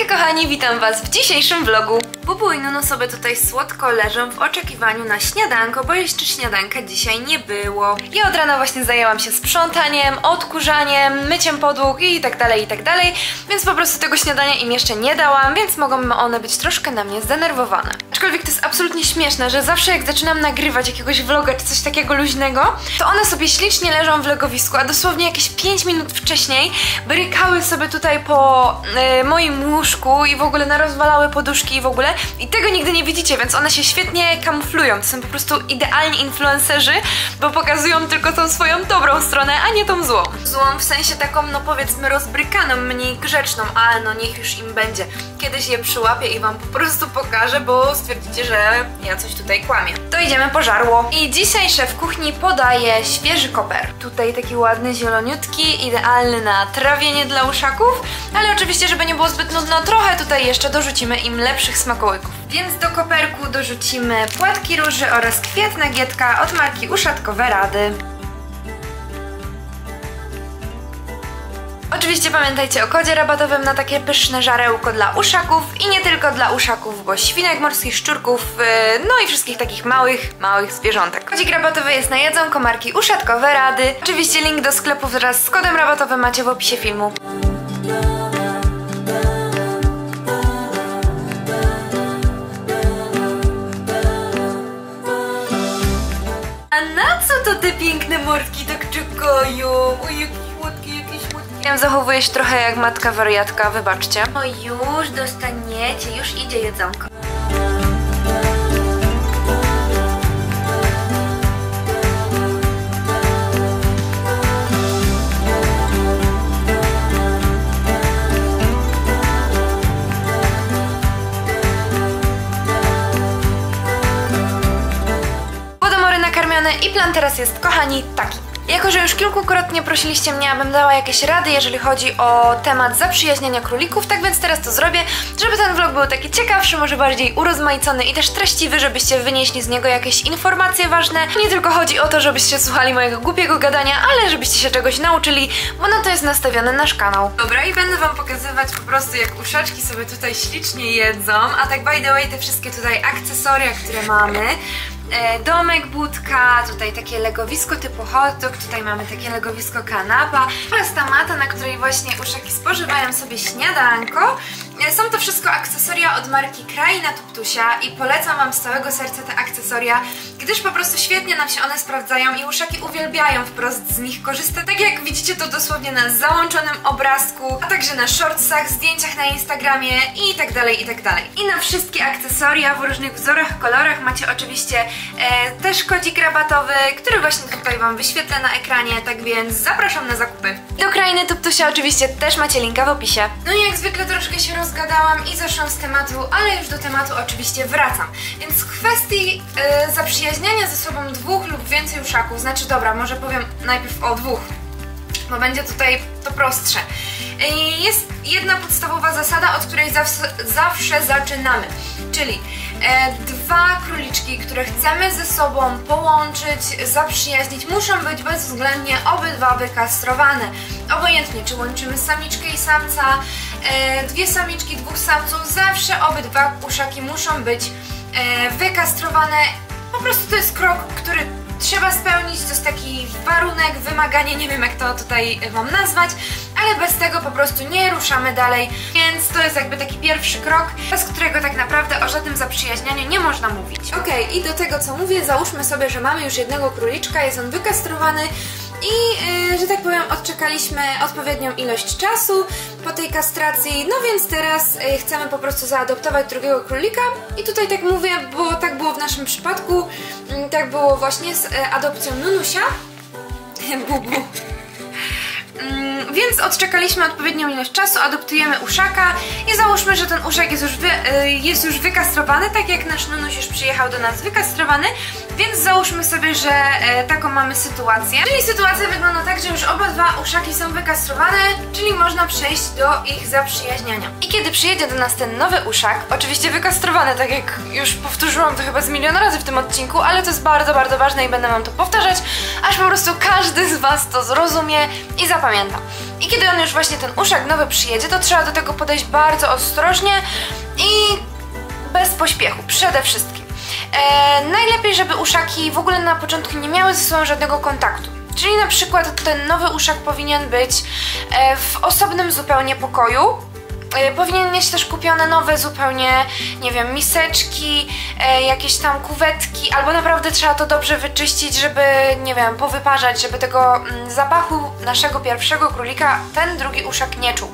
kochani, witam was w dzisiejszym vlogu. Bubu i Nunu sobie tutaj słodko leżą w oczekiwaniu na śniadanko, bo jeszcze śniadanka dzisiaj nie było. Ja od rana właśnie zajęłam się sprzątaniem, odkurzaniem, myciem podłóg i tak dalej, więc po prostu tego śniadania im jeszcze nie dałam, więc mogą one być troszkę na mnie zdenerwowane. Aczkolwiek to jest absolutnie śmieszne, że zawsze jak zaczynam nagrywać jakiegoś vloga czy coś takiego luźnego, to one sobie ślicznie leżą w legowisku, a dosłownie jakieś 5 minut wcześniej brykały sobie tutaj po moim łóżku i w ogóle narozwalały poduszki i w ogóle. I tego nigdy nie widzicie, więc one się świetnie kamuflują. To są po prostu idealni influencerzy, bo pokazują tylko tą swoją dobrą stronę, a nie tą złą. Złą w sensie taką, no powiedzmy, rozbrykaną, mniej grzeczną, ale no niech już im będzie. Kiedyś je przyłapię i wam po prostu pokażę, bo stwierdzicie, że ja coś tutaj kłamię. To idziemy po żarło. I dzisiaj szef kuchni podaje świeży koper. Tutaj taki ładny, zieloniutki, idealny na trawienie dla uszaków, ale oczywiście, żeby nie było zbyt nudno, trochę tutaj jeszcze dorzucimy im lepszych smakołyków. Więc do koperku dorzucimy płatki róży oraz kwiat nagietka od marki Uszatkowe Rady. Oczywiście pamiętajcie o kodzie rabatowym na takie pyszne żarełko dla uszaków i nie tylko dla uszaków, bo świnek morskich, szczurków, no i wszystkich takich małych zwierzątek. Kodzik rabatowy jest na jedzonko marki Uszatkowe Rady. Oczywiście link do sklepu wraz z kodem rabatowym macie w opisie filmu. A na co to te piękne mordki tak czekają? Oj, jakie słodkie, jakieś słodkie. Ja zachowuję się trochę jak matka wariatka, wybaczcie. No już dostaniecie, już idzie jedzonko. I plan teraz jest, kochani, taki. Jako że już kilkukrotnie prosiliście mnie, abym dała jakieś rady, jeżeli chodzi o temat zaprzyjaźniania królików, tak więc teraz to zrobię, żeby ten vlog był taki ciekawszy, może bardziej urozmaicony i też treściwy, żebyście wynieśli z niego jakieś informacje ważne. Nie tylko chodzi o to, żebyście słuchali mojego głupiego gadania, ale żebyście się czegoś nauczyli, bo na to jest nastawiony nasz kanał. Dobra, i będę wam pokazywać po prostu, jak uszaczki sobie tutaj ślicznie jedzą, a tak by the way te wszystkie tutaj akcesoria, które mamy. Domek, budka, tutaj takie legowisko typu hot dog, tutaj mamy takie legowisko kanapa oraz ta mata, na której właśnie uszaki spożywają sobie śniadanko. Są to wszystko akcesoria od marki Kraina Tuptusia i polecam wam z całego serca te akcesoria, gdyż po prostu świetnie nam się one sprawdzają i uszaki uwielbiają wprost z nich korzystać. Tak jak widzicie to dosłownie na załączonym obrazku, a także na shortsach, zdjęciach na Instagramie i tak dalej, i tak dalej. I na wszystkie akcesoria w różnych wzorach, kolorach macie oczywiście też kodzik rabatowy, który właśnie tutaj wam wyświetlę na ekranie, tak więc zapraszam na zakupy. Do Krainy Tuptusia oczywiście też macie linka w opisie. No i jak zwykle troszkę się rozgadałam i zeszłam z tematu, ale już do tematu oczywiście wracam. Więc w kwestii zaprzyjaźniania ze sobą dwóch lub więcej uszaków, znaczy dobra, może powiem najpierw o dwóch, bo będzie tutaj to prostsze. Jest jedna podstawowa zasada, od której zawsze zaczynamy, czyli dwa króliczki, które chcemy ze sobą połączyć, zaprzyjaźnić, muszą być bezwzględnie obydwa wykastrowane. Obojętnie, czy łączymy samiczkę i samca, dwie samiczki, dwóch samców, zawsze obydwa uszaki muszą być wykastrowane. Po prostu to jest krok, który trzeba spełnić, to jest taki warunek, wymaganie, nie wiem jak to tutaj wam nazwać, ale bez tego po prostu nie ruszamy dalej, więc to jest jakby taki pierwszy krok, bez którego tak naprawdę o żadnym zaprzyjaźnianiu nie można mówić. Okej, i do tego co mówię, załóżmy sobie, że mamy już jednego króliczka, jest on wykastrowany i, że tak powiem, odczekaliśmy odpowiednią ilość czasu po tej kastracji, no więc teraz chcemy po prostu zaadoptować drugiego królika i tutaj tak mówię, bo tak było w naszym przypadku, tak było właśnie z adopcją Nunusia, Bubu. Więc odczekaliśmy odpowiednią ilość czasu, adoptujemy uszaka i załóżmy, że ten uszak jest już wykastrowany, tak jak nasz Nunuś już przyjechał do nas wykastrowany, więc załóżmy sobie, że taką mamy sytuację. Czyli sytuacja wygląda tak, że już obydwa uszaki są wykastrowane, czyli można przejść do ich zaprzyjaźniania. I kiedy przyjedzie do nas ten nowy uszak, oczywiście wykastrowany, tak jak już powtórzyłam to chyba z milion razy w tym odcinku, ale to jest bardzo, bardzo ważne i będę wam to powtarzać, aż po prostu każdy z was to zrozumie i zapamięta. I kiedy on już właśnie ten uszak nowy przyjedzie, to trzeba do tego podejść bardzo ostrożnie i bez pośpiechu, przede wszystkim. Najlepiej, żeby uszaki w ogóle na początku nie miały ze sobą żadnego kontaktu. Czyli na przykład ten nowy uszak powinien być w osobnym zupełnie pokoju. Powinien mieć też kupione nowe zupełnie, nie wiem, miseczki, jakieś tam kuwetki, albo naprawdę trzeba to dobrze wyczyścić, żeby, nie wiem, powyparzać, żeby tego zapachu naszego pierwszego królika ten drugi uszak nie czuł.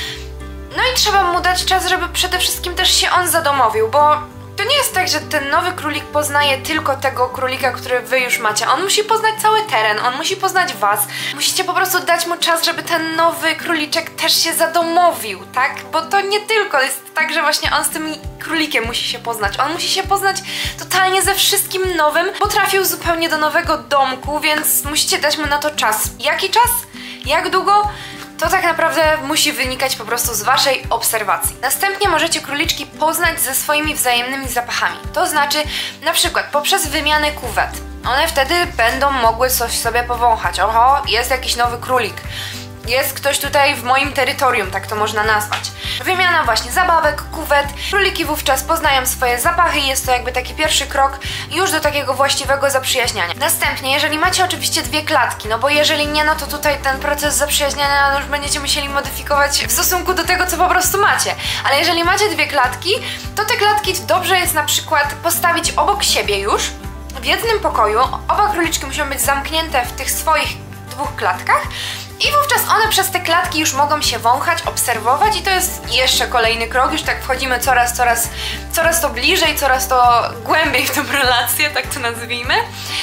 No i trzeba mu dać czas, żeby przede wszystkim też się on zadomowił, bo to nie jest tak, że ten nowy królik poznaje tylko tego królika, który wy już macie. On musi poznać cały teren, on musi poznać was. Musicie po prostu dać mu czas, żeby ten nowy króliczek też się zadomowił, tak? Bo to nie tylko jest tak, że właśnie on z tym królikiem musi się poznać. On musi się poznać totalnie ze wszystkim nowym, bo trafił zupełnie do nowego domku, więc musicie dać mu na to czas. Jaki czas? Jak długo? To tak naprawdę musi wynikać po prostu z waszej obserwacji. Następnie możecie króliczki poznać ze swoimi wzajemnymi zapachami. To znaczy na przykład poprzez wymianę kuwet. One wtedy będą mogły coś sobie powąchać. Oho, jest jakiś nowy królik. Jest ktoś tutaj w moim terytorium, tak to można nazwać. Wymiana właśnie zabawek, kuwet. Króliki wówczas poznają swoje zapachy i jest to jakby taki pierwszy krok już do takiego właściwego zaprzyjaźniania. Następnie, jeżeli macie oczywiście dwie klatki, no bo jeżeli nie, no to tutaj ten proces zaprzyjaźniania już będziecie musieli modyfikować w stosunku do tego, co po prostu macie. Ale jeżeli macie dwie klatki, to te klatki dobrze jest na przykład postawić obok siebie już, w jednym pokoju. Oba króliczki muszą być zamknięte w tych swoich dwóch klatkach. I wówczas one przez te klatki już mogą się wąchać, obserwować i to jest jeszcze kolejny krok, już tak wchodzimy coraz to bliżej, coraz to głębiej w tą relację, tak to nazwijmy.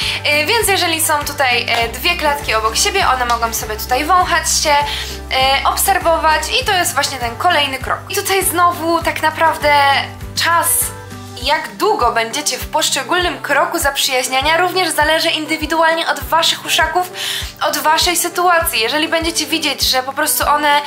Więc jeżeli są tutaj dwie klatki obok siebie, one mogą sobie tutaj wąchać się, obserwować i to jest właśnie ten kolejny krok. I tutaj znowu tak naprawdę czas, jak długo będziecie w poszczególnym kroku zaprzyjaźniania, również zależy indywidualnie od waszych uszaków, od waszej sytuacji. Jeżeli będziecie widzieć, że po prostu one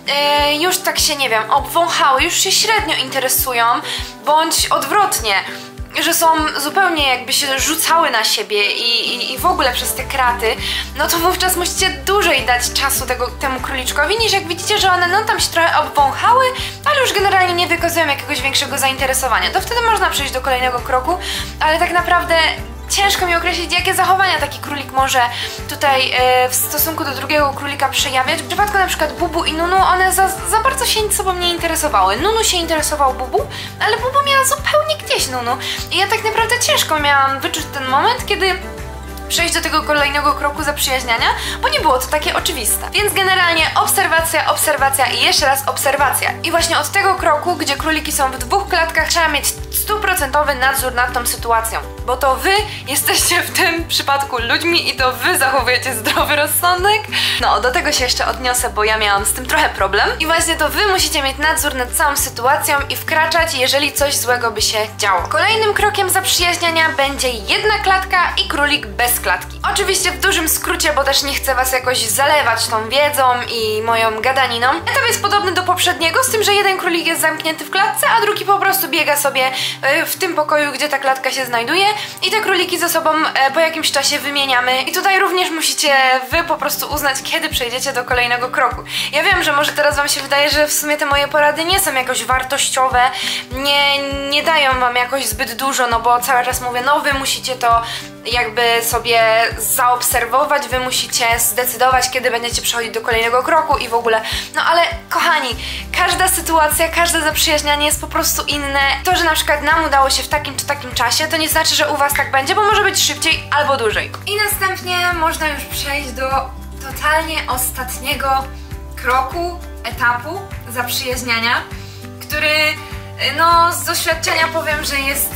już tak się, nie wiem, obwąchały, już się średnio interesują, bądź odwrotnie, że są zupełnie jakby się rzucały na siebie i w ogóle przez te kraty, no to wówczas musicie dłużej dać czasu temu króliczkowi, niż jak widzicie, że one no tam się trochę obwąchały, ale już generalnie nie wykazują jakiegoś większego zainteresowania. To wtedy można przejść do kolejnego kroku, ale tak naprawdę ciężko mi określić, jakie zachowania taki królik może tutaj w stosunku do drugiego królika przejawiać. W przypadku na przykład Bubu i Nunu one za bardzo się sobą nie interesowały. Nunu się interesował Bubu, ale Bubu miała zupełnie gdzieś Nunu. I ja tak naprawdę ciężko miałam wyczuć ten moment, kiedy przejść do tego kolejnego kroku zaprzyjaźniania, bo nie było to takie oczywiste. Więc generalnie obserwacja, obserwacja i jeszcze raz obserwacja. I właśnie od tego kroku, gdzie króliki są w dwóch klatkach, trzeba mieć 100% nadzór nad tą sytuacją. Bo to wy jesteście w tym przypadku ludźmi i to wy zachowujecie zdrowy rozsądek. No, do tego się jeszcze odniosę, bo ja miałam z tym trochę problem. I właśnie to wy musicie mieć nadzór nad całą sytuacją i wkraczać, jeżeli coś złego by się działo. Kolejnym krokiem zaprzyjaźniania będzie jedna klatka i królik bez klatki. Oczywiście w dużym skrócie, bo też nie chcę was jakoś zalewać tą wiedzą i moją gadaniną. Etap jest podobny do poprzedniego, z tym, że jeden królik jest zamknięty w klatce, a drugi po prostu biega sobie w tym pokoju, gdzie ta klatka się znajduje i te króliki ze sobą po jakimś czasie wymieniamy. I tutaj również musicie wy po prostu uznać, kiedy przejdziecie do kolejnego kroku. Ja wiem, że może teraz wam się wydaje, że w sumie te moje porady nie są jakoś wartościowe, nie dają wam jakoś zbyt dużo, no bo cały czas mówię, no wy musicie to jakby sobie zaobserwować, wy musicie zdecydować, kiedy będziecie przechodzić do kolejnego kroku i w ogóle. No ale kochani, każda sytuacja, każde zaprzyjaźnianie jest po prostu inne. To, że na przykład nam udało się w takim czy takim czasie, to nie znaczy, że u was tak będzie, bo może być szybciej albo dłużej. I następnie można już przejść do totalnie ostatniego kroku, etapu zaprzyjaźniania, który no z doświadczenia powiem, że jest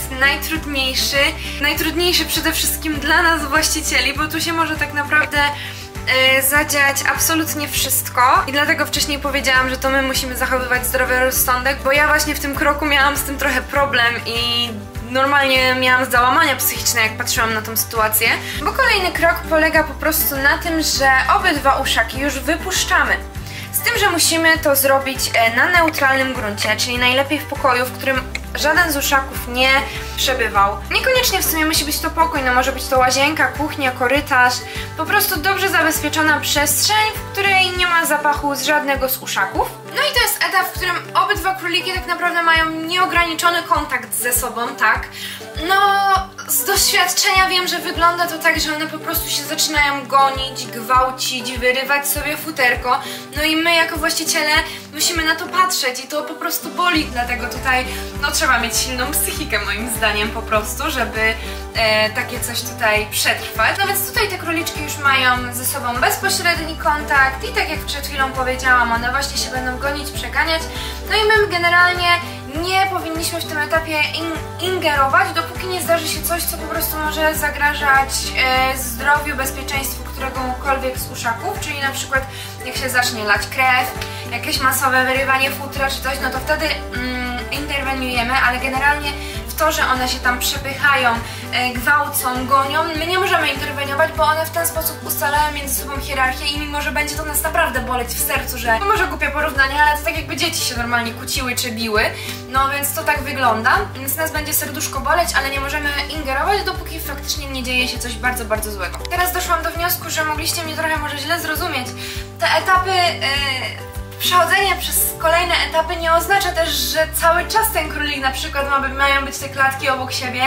najtrudniejszy przede wszystkim dla nas właścicieli, bo tu się może tak naprawdę zadziać absolutnie wszystko i dlatego wcześniej powiedziałam, że to my musimy zachowywać zdrowy rozsądek, bo ja właśnie w tym kroku miałam z tym trochę problem i normalnie miałam załamania psychiczne, jak patrzyłam na tą sytuację, bo kolejny krok polega po prostu na tym, że obydwa uszaki już wypuszczamy. Z tym, że musimy to zrobić na neutralnym gruncie, czyli najlepiej w pokoju, w którym żaden z uszaków nie przebywał. Niekoniecznie w sumie musi być to pokój, no może być to łazienka, kuchnia, korytarz, po prostu dobrze zabezpieczona przestrzeń, w której nie ma zapachu z żadnego z uszaków. No i to jest etap, w którym obydwa króliki tak naprawdę mają nieograniczony kontakt ze sobą, tak? No, z doświadczenia wiem, że wygląda to tak, że one po prostu się zaczynają gonić, gwałcić, wyrywać sobie futerko. No i my jako właściciele musimy na to patrzeć i to po prostu boli, dlatego tutaj no trzeba mieć silną psychikę moim zdaniem po prostu, żeby takie coś tutaj przetrwać. No więc tutaj te króliczki już mają ze sobą bezpośredni kontakt i tak jak przed chwilą powiedziałam, one właśnie się będą gonić, przeganiać. No i my generalnie nie powinniśmy w tym etapie ingerować, dopóki nie zdarzy się coś, co po prostu może zagrażać zdrowiu, bezpieczeństwu któregokolwiek z uszaków, czyli na przykład jak się zacznie lać krew, jakieś masowe wyrywanie futra czy coś, no to wtedy interweniujemy, ale generalnie w to, że one się tam przepychają, gwałcą, gonią, my nie możemy interweniować, bo one w ten sposób ustalają między sobą hierarchię i mimo, że będzie to nas naprawdę boleć w sercu, że może głupie porównanie, ale to tak jakby dzieci się normalnie kłóciły czy biły, no więc to tak wygląda, więc nas będzie serduszko boleć, ale nie możemy ingerować, dopóki faktycznie nie dzieje się coś bardzo, bardzo złego. Teraz doszłam do wniosku, że mogliście mnie trochę może źle zrozumieć. Te etapy przechodzenie przez kolejne etapy nie oznacza też, że cały czas ten królik na przykład mają być te klatki obok siebie,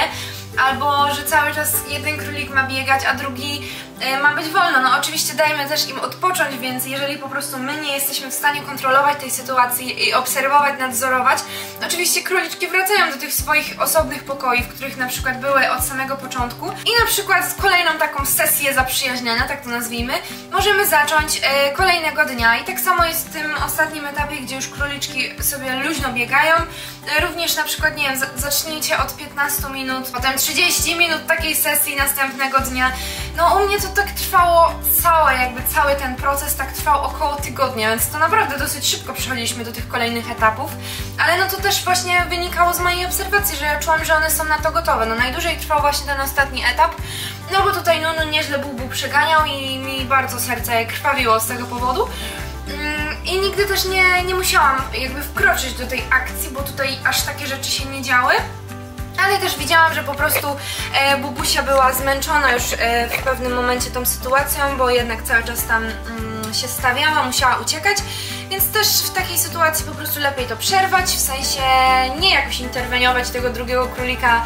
albo że cały czas jeden królik ma biegać, a drugi ma być wolno. No oczywiście dajmy też im odpocząć, więc jeżeli po prostu my nie jesteśmy w stanie kontrolować tej sytuacji i obserwować, nadzorować, oczywiście króliczki wracają do tych swoich osobnych pokoi, w których na przykład były od samego początku i na przykład z kolejną taką sesję zaprzyjaźniania, tak to nazwijmy, możemy zacząć kolejnego dnia i tak samo jest w tym ostatnim etapie, gdzie już króliczki sobie luźno biegają. Również na przykład, nie wiem, zacznijcie od 15 minut, potem 30 minut takiej sesji następnego dnia. No u mnie to tak trwało cały ten proces tak trwał około tygodnia, więc to naprawdę dosyć szybko przechodziliśmy do tych kolejnych etapów, ale no to też właśnie wynikało z mojej obserwacji, że ja czułam, że one są na to gotowe. No najdłużej trwał właśnie ten ostatni etap, no bo tutaj no nieźle Bubu przeganiał i mi bardzo serce krwawiło z tego powodu. I nigdy też nie musiałam jakby wkroczyć do tej akcji, bo tutaj aż takie rzeczy się nie działy. Ale też widziałam, że po prostu Bubusia była zmęczona już w pewnym momencie tą sytuacją, bo jednak cały czas tam się stawiała, musiała uciekać, więc też w takiej sytuacji po prostu lepiej to przerwać, w sensie nie jakoś interweniować tego drugiego królika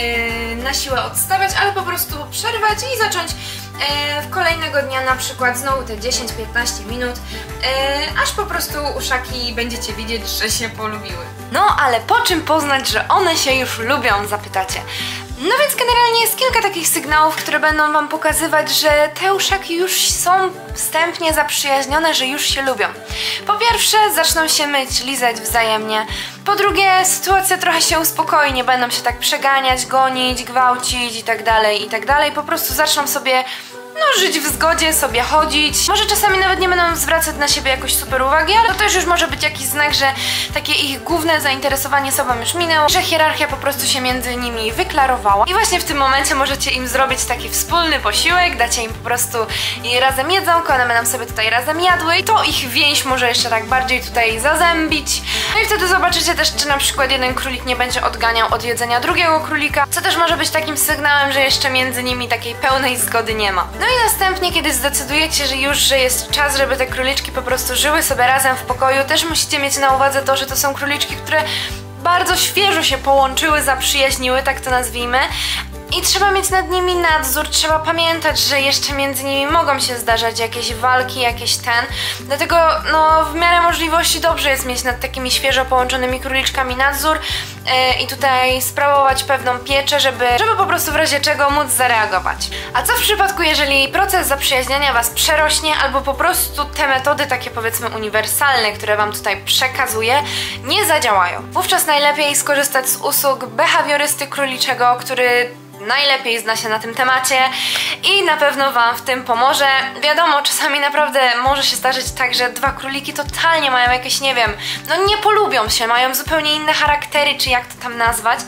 na siłę odstawiać, ale po prostu przerwać i zacząć kolejnego dnia na przykład znowu te 10-15 minut, aż po prostu uszaki będziecie widzieć, że się polubiły. No ale po czym poznać, że one się już lubią, zapytacie? No więc generalnie jest kilka takich sygnałów, które będą wam pokazywać, że te uszaki już są wstępnie zaprzyjaźnione, że już się lubią. Po pierwsze, zaczną się myć, lizać wzajemnie. Po drugie, sytuacja trochę się uspokoi, nie będą się tak przeganiać, gonić, gwałcić i tak dalej. Po prostu zaczną sobie żyć w zgodzie, sobie chodzić. Może czasami nawet nie będą zwracać na siebie jakoś super uwagi, ale to też już może być jakiś znak, że takie ich główne zainteresowanie sobą już minęło, że hierarchia po prostu się między nimi wyklarowała. I właśnie w tym momencie możecie im zrobić taki wspólny posiłek, dacie im po prostu razem jedzonko, one będą sobie tutaj razem jadły i to ich więź może jeszcze tak bardziej tutaj zazębić. No i wtedy zobaczycie też, czy na przykład jeden królik nie będzie odganiał od jedzenia drugiego królika, co też może być takim sygnałem, że jeszcze między nimi takiej pełnej zgody nie ma. No i następnie, kiedy zdecydujecie, że jest czas, żeby te króliczki po prostu żyły sobie razem w pokoju, też musicie mieć na uwadze to, że to są króliczki, które bardzo świeżo się połączyły, zaprzyjaźniły, tak to nazwijmy. I trzeba mieć nad nimi nadzór, trzeba pamiętać, że jeszcze między nimi mogą się zdarzać jakieś walki, dlatego no w miarę możliwości dobrze jest mieć nad takimi świeżo połączonymi króliczkami nadzór i tutaj sprawować pewną pieczę, żeby po prostu w razie czego móc zareagować. A co w przypadku, jeżeli proces zaprzyjaźniania was przerośnie albo po prostu te metody takie powiedzmy uniwersalne, które wam tutaj przekazuję, nie zadziałają? Wówczas najlepiej skorzystać z usług behawiorysty króliczego, który najlepiej zna się na tym temacie i na pewno wam w tym pomoże. Wiadomo, czasami naprawdę może się zdarzyć tak, że dwa króliki totalnie mają jakieś, nie wiem, no nie polubią się, mają zupełnie inne charaktery, czy jak to tam nazwać.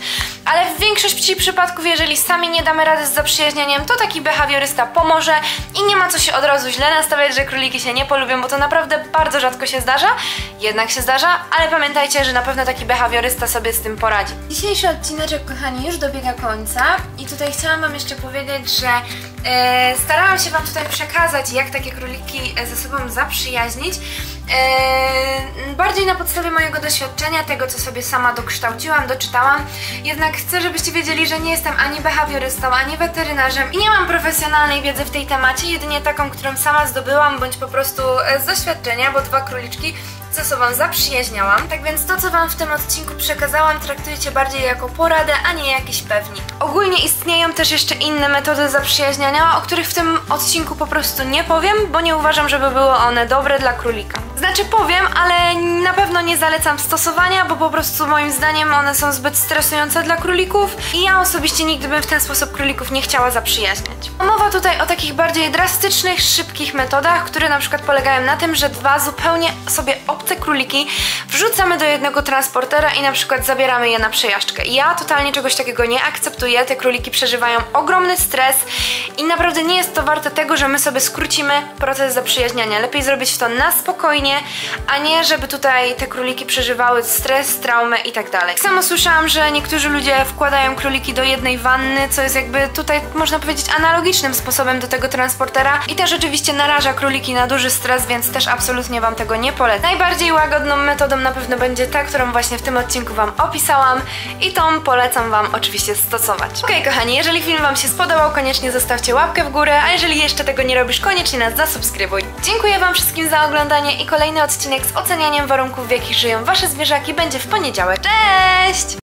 ale w większości przypadków, jeżeli sami nie damy rady z zaprzyjaźnianiem, to taki behawiorysta pomoże i nie ma co się od razu źle nastawiać, że króliki się nie polubią, bo to naprawdę bardzo rzadko się zdarza, jednak się zdarza, ale pamiętajcie, że na pewno taki behawiorysta sobie z tym poradzi. Dzisiejszy odcineczek, kochani, już dobiega końca i tutaj chciałam wam jeszcze powiedzieć, że starałam się wam tutaj przekazać, jak takie króliki ze sobą zaprzyjaźnić. Bardziej na podstawie mojego doświadczenia, tego co sobie sama dokształciłam, doczytałam. Jednak chcę, żebyście wiedzieli, że nie jestem ani behawiorystą, ani weterynarzem i nie mam profesjonalnej wiedzy w tej temacie, jedynie taką, którą sama zdobyłam, bądź po prostu z doświadczenia, bo 2 króliczki ze sobą zaprzyjaźniałam. Tak więc to, co wam w tym odcinku przekazałam, traktujcie bardziej jako poradę, a nie jakiś pewnik. Ogólnie istnieją też jeszcze inne metody zaprzyjaźniania, o których w tym odcinku po prostu nie powiem, bo nie uważam, żeby były one dobre dla królika. Znaczy powiem, ale na pewno nie zalecam stosowania, bo po prostu moim zdaniem one są zbyt stresujące dla królików i ja osobiście nigdy bym w ten sposób królików nie chciała zaprzyjaźniać. Mowa tutaj o takich bardziej drastycznych, szybkich metodach, które na przykład polegają na tym, że 2 zupełnie sobie obce króliki wrzucamy do jednego transportera i na przykład zabieramy je na przejażdżkę. Ja totalnie czegoś takiego nie akceptuję, te króliki przeżywają ogromny stres i naprawdę nie jest to warte tego, że my sobie skrócimy proces zaprzyjaźniania. Lepiej zrobić to na spokojnie, a nie żeby tutaj te króliki przeżywały stres, traumę i tak dalej. Samo słyszałam, że niektórzy ludzie wkładają króliki do jednej wanny, co jest jakby tutaj można powiedzieć analogicznym sposobem do tego transportera i też oczywiście naraża króliki na duży stres, więc też absolutnie wam tego nie polecam. Najbardziej łagodną metodą na pewno będzie ta, którą właśnie w tym odcinku wam opisałam i tą polecam wam oczywiście stosować. Okej, kochani, jeżeli film wam się spodobał, koniecznie zostawcie łapkę w górę, a jeżeli jeszcze tego nie robisz, koniecznie nas zasubskrybuj. Dziękuję wam wszystkim za oglądanie i kolejny odcinek z ocenianiem warunków, w jakich żyją wasze zwierzaki będzie w poniedziałek. Cześć!